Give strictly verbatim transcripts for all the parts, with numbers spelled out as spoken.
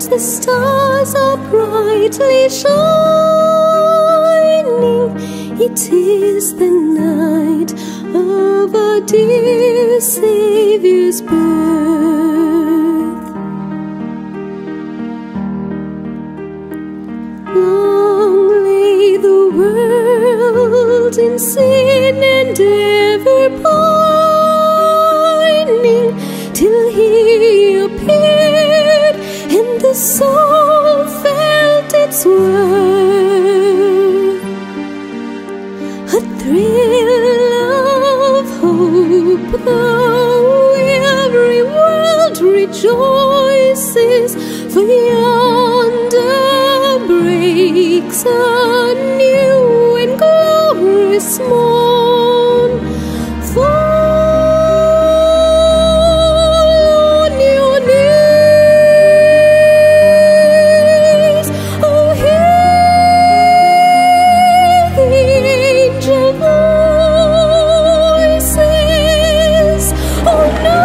the stars are brightly shining. It is the night of our dear Saviour's birth. Long lay the world in sin and ever pining, till He appeared and the soul felt its worth. A thrill of hope, though every world rejoices, for yonder breaks a new and glorious morn. Fall on your knees, oh, hear the angel voices, oh,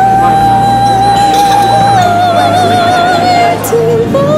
night divine.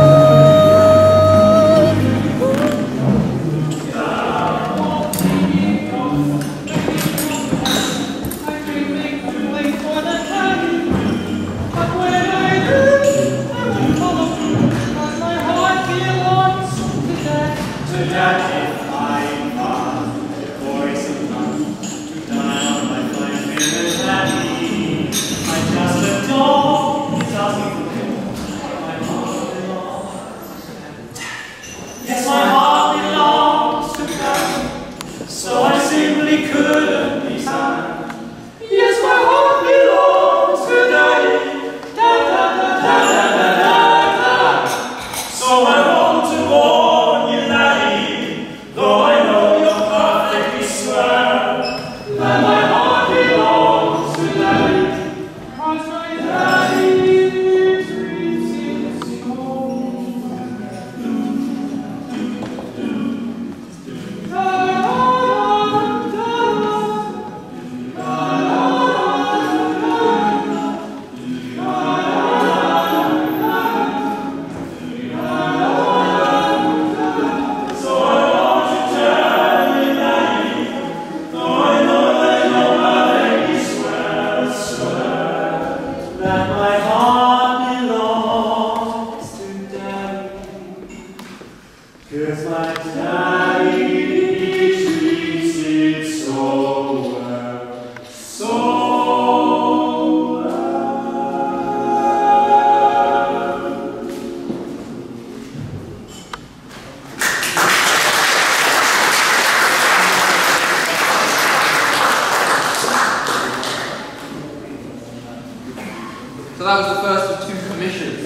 So that was the first of two commissions.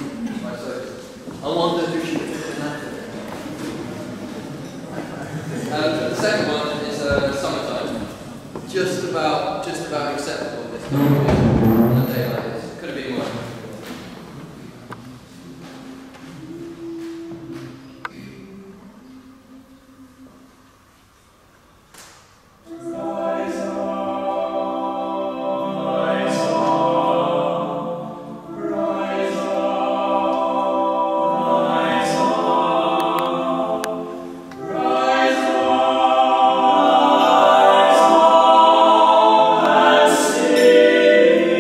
I wondered who should fit in that. Um, the second one is uh, Summertime. Just about, just about acceptable this time on a day like this. Could have been worse. Sing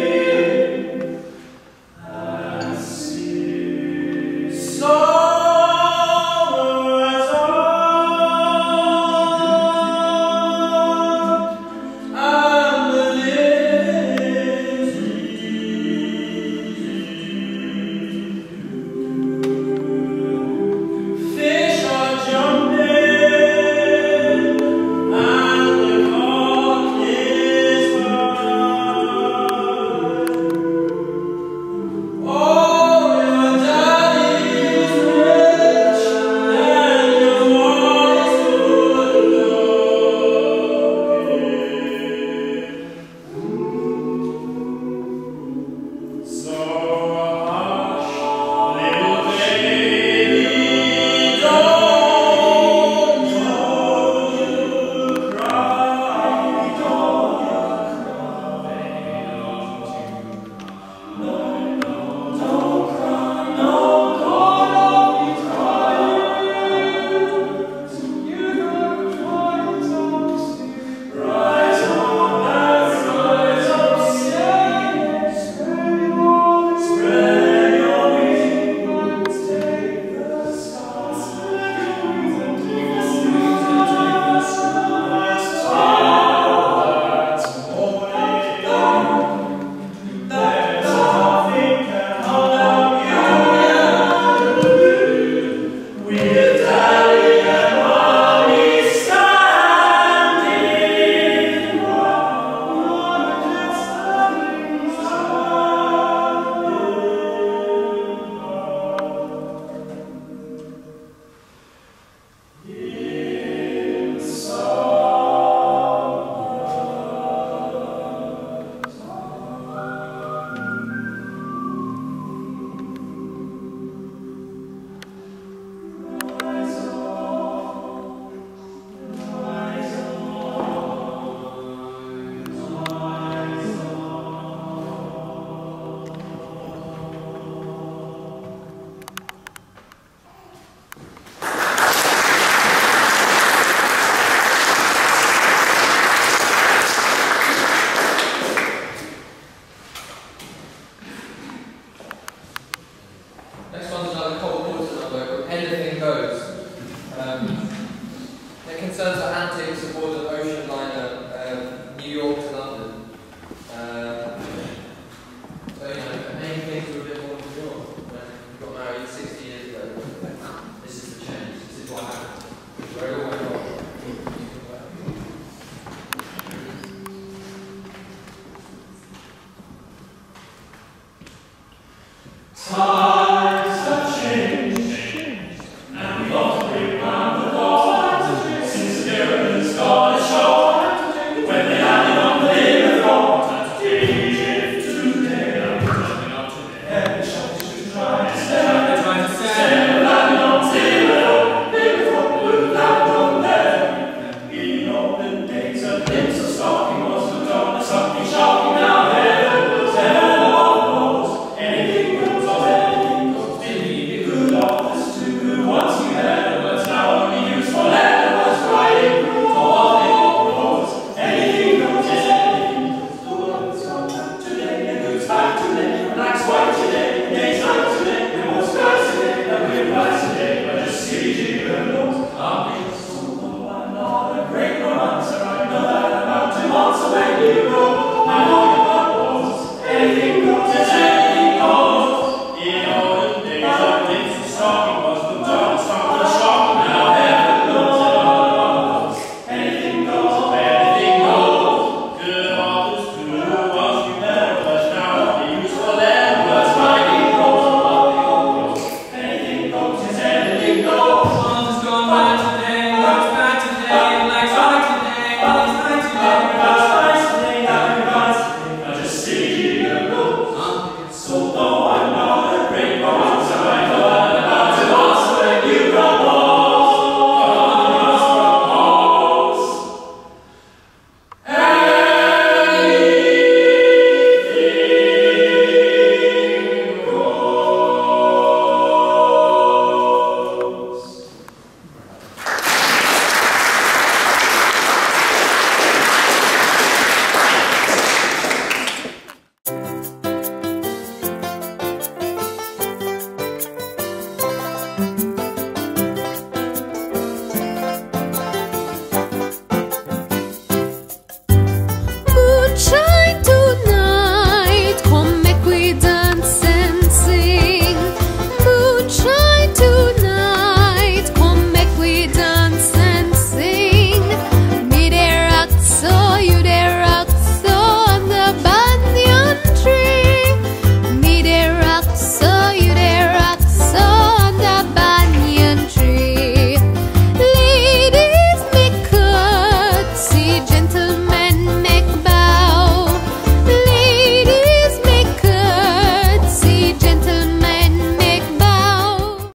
Um, it concerns the antics of